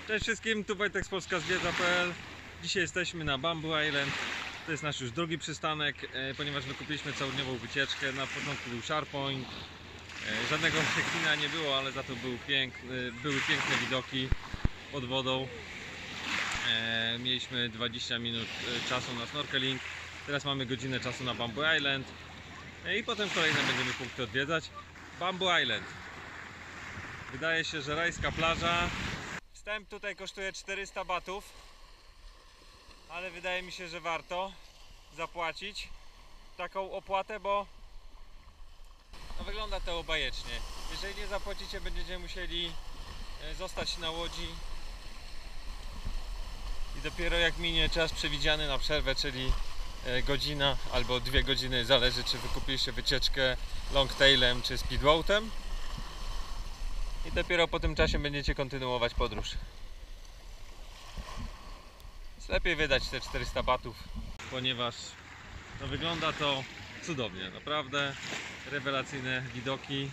Cześć wszystkim, tu Wojtek z Polska Zwiedza.pl. Dzisiaj jesteśmy na Bamboo Island. To jest nasz już drugi przystanek, ponieważ wykupiliśmy całodniową wycieczkę. Na początku był SharePoint, żadnego check-ina nie było, ale za to były piękne widoki pod wodą. Mieliśmy 20 minut czasu na snorkeling. Teraz mamy godzinę czasu na Bamboo Island i potem kolejne będziemy punkty odwiedzać. Bamboo Island. Wydaje się, że rajska plaża. Wstęp tutaj kosztuje 400 batów, ale wydaje mi się, że warto zapłacić taką opłatę, bo no, wygląda to bajecznie. Jeżeli nie zapłacicie, będziecie musieli zostać na łodzi i dopiero jak minie czas przewidziany na przerwę, czyli godzina albo 2 godziny, zależy czy wykupiliście wycieczkę longtailem czy speedboatem, i dopiero po tym czasie będziecie kontynuować podróż. Jest lepiej wydać te 400 batów, ponieważ no, wygląda to cudownie, naprawdę rewelacyjne widoki.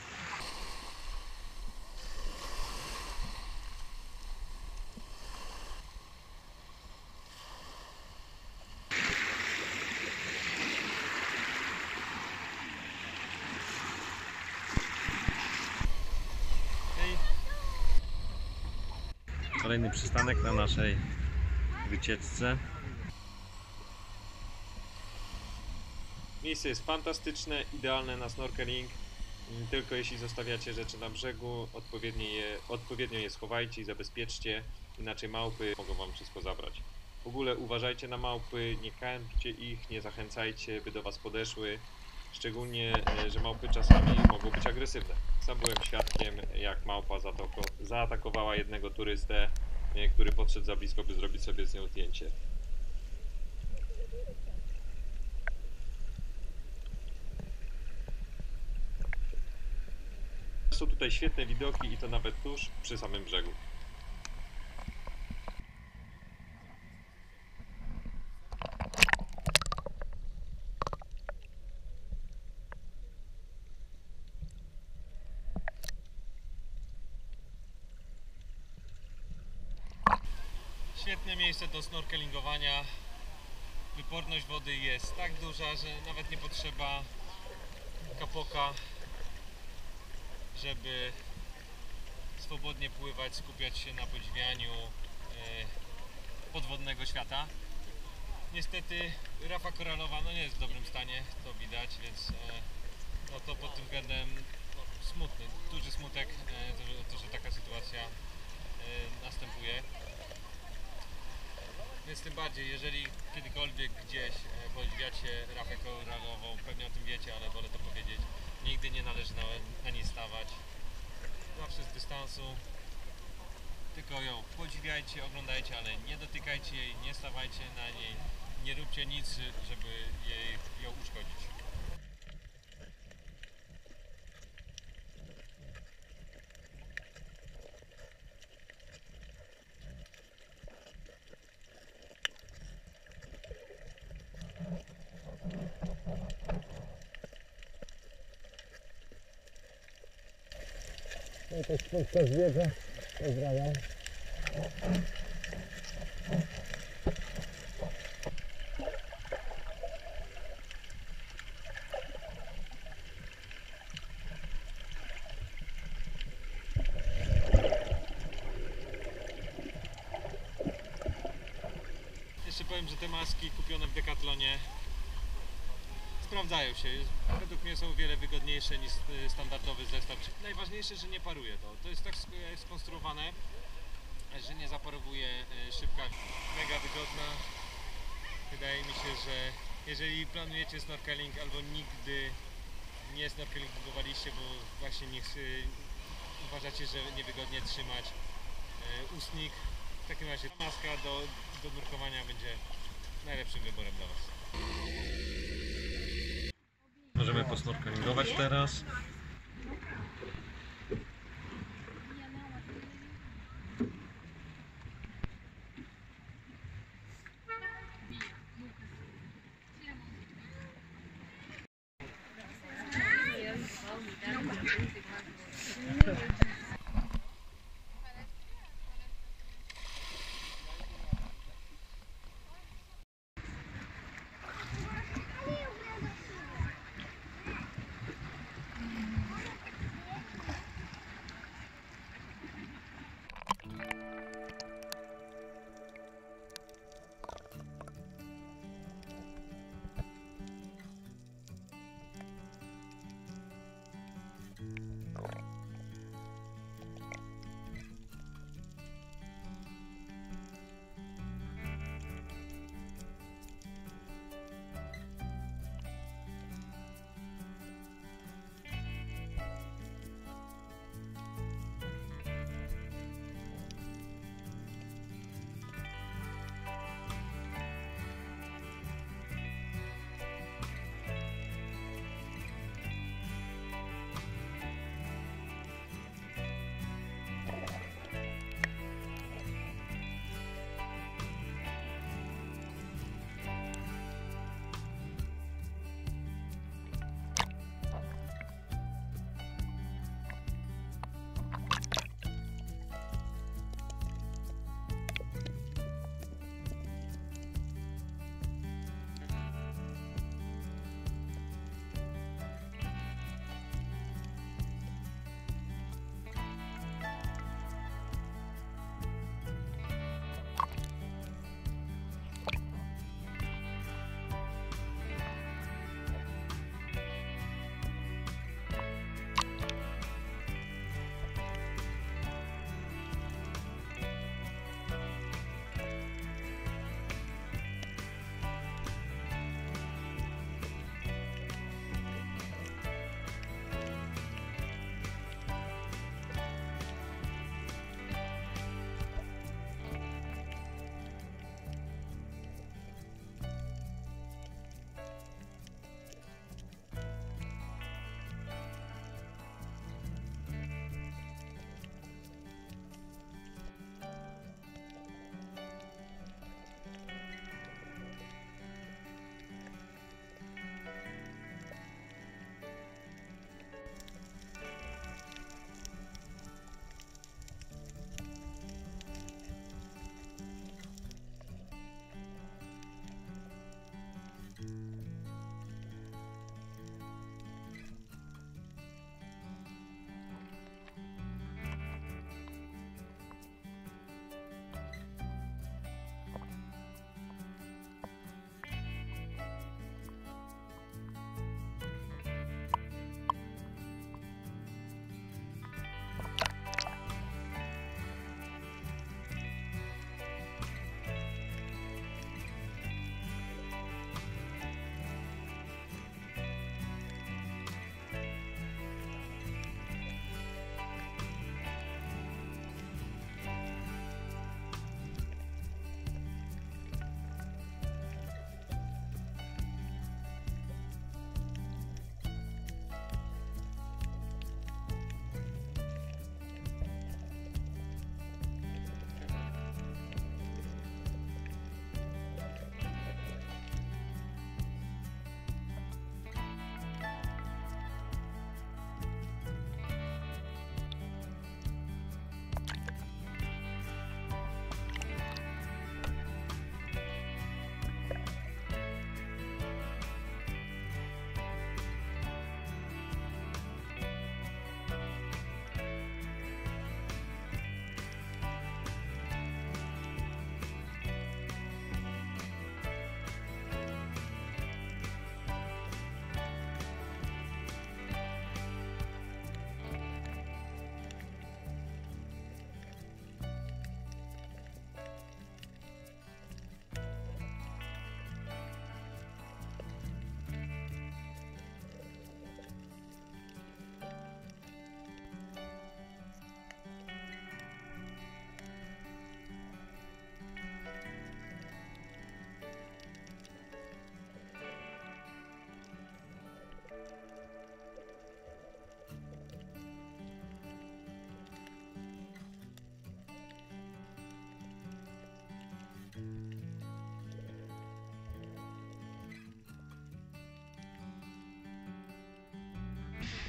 Kolejny przystanek na naszej wycieczce. Miejsce jest fantastyczne, idealne na snorkeling. Tylko jeśli zostawiacie rzeczy na brzegu, odpowiednio je schowajcie i zabezpieczcie, inaczej małpy mogą wam wszystko zabrać. W ogóle uważajcie na małpy, nie karmcie ich, nie zachęcajcie, by do was podeszły. Szczególnie, że małpy czasami mogą być agresywne. Sam byłem świadkiem, jak małpa zaatakowała jednego turystę, który podszedł za blisko, by zrobić sobie z nią zdjęcie. Są tutaj świetne widoki i to nawet tuż przy samym brzegu. Świetne miejsce do snorkelingowania. Wyporność wody jest tak duża, że nawet nie potrzeba kapoka, żeby swobodnie pływać, skupiać się na podziwianiu podwodnego świata. Niestety rafa koralowa no nie jest w dobrym stanie, to widać, więc no to pod tym względem no, smutny, duży smutek, to, że taka sytuacja następuje. Więc tym bardziej, jeżeli kiedykolwiek gdzieś podziwiacie rafę koralową, pewnie o tym wiecie, ale wolę to powiedzieć, nigdy nie należy na niej stawać. Zawsze z dystansu, tylko ją podziwiajcie, oglądajcie, ale nie dotykajcie jej, nie stawajcie na niej, nie róbcie nic, żeby ją uszkodzić. No to z Polska Zwiedza, pozdrawiam. Jeszcze powiem, że te maski kupione w Decathlonie sprawdzają się. Według mnie są o wiele wygodniejsze niż standardowy zestaw. Najważniejsze, że nie paruje to. To jest tak skonstruowane, że nie zaparowuje szybka. Mega wygodna. Wydaje mi się, że jeżeli planujecie snorkeling albo nigdy nie snorkelingowaliście, bo właśnie uważacie, że niewygodnie trzymać ustnik, w takim razie maska do nurkowania będzie najlepszym wyborem dla was. Możemy posnorkelingować teraz.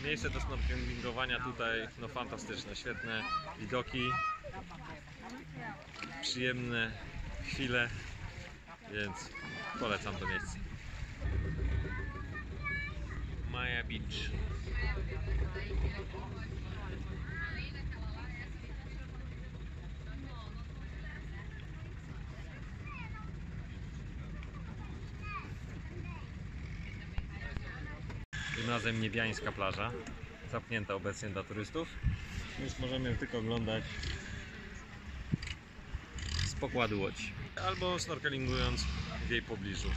Miejsce do snorkelingowania tutaj no fantastyczne, świetne widoki, przyjemne chwile, więc polecam to miejsce. Maya Beach. Tym razem niebiańska plaża, zamknięta obecnie dla turystów, więc możemy tylko oglądać z pokładu łodzi albo snorkelingując w jej pobliżu.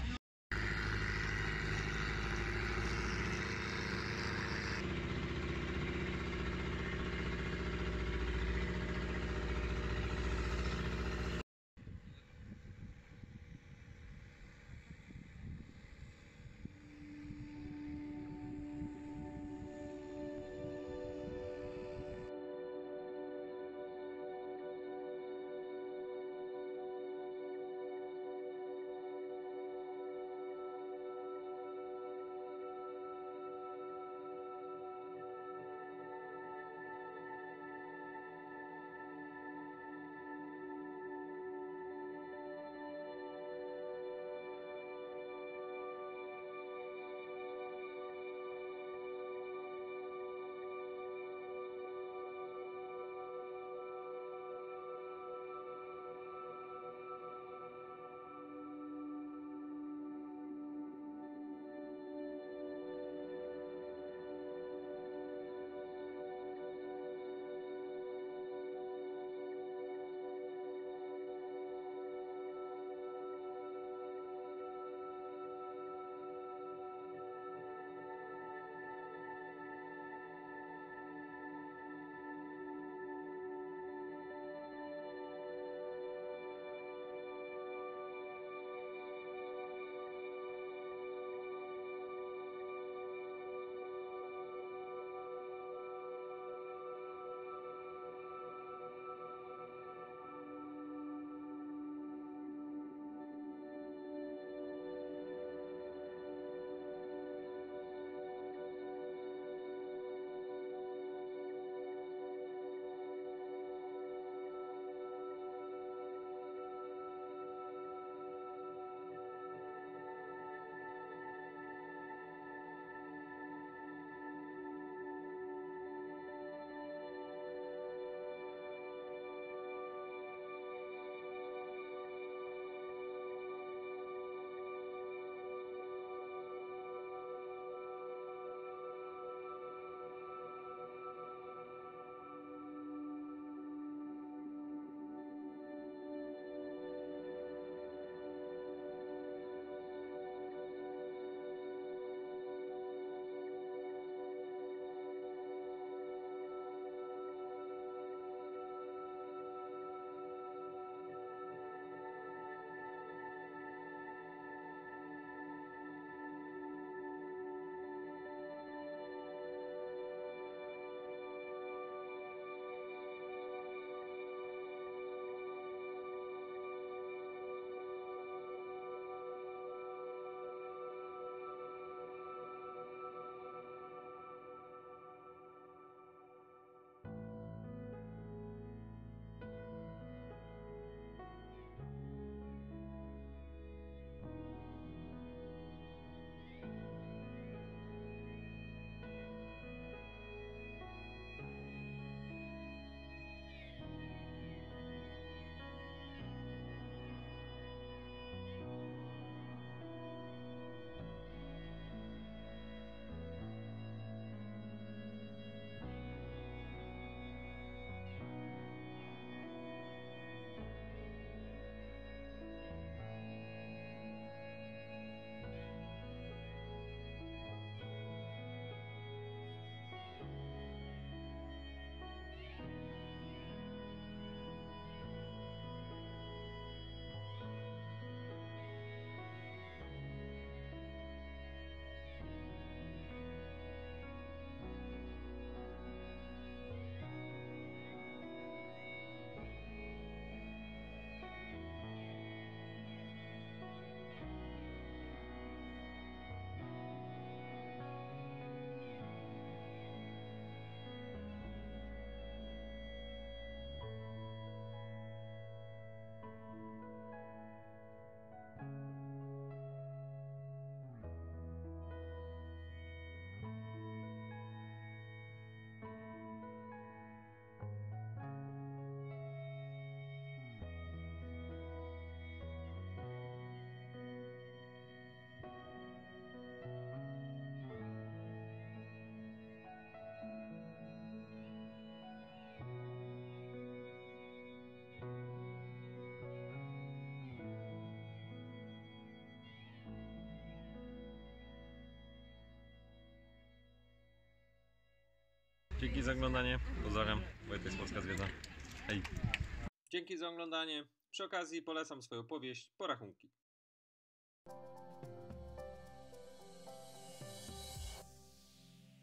Dzięki za oglądanie. Pozdrawiam. Wojtek z Polska Zwiedza. Hej. Dzięki za oglądanie. Przy okazji polecam swoją powieść Porachunki.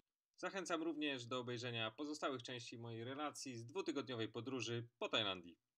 Zachęcam również do obejrzenia pozostałych części mojej relacji z dwutygodniowej podróży po Tajlandii.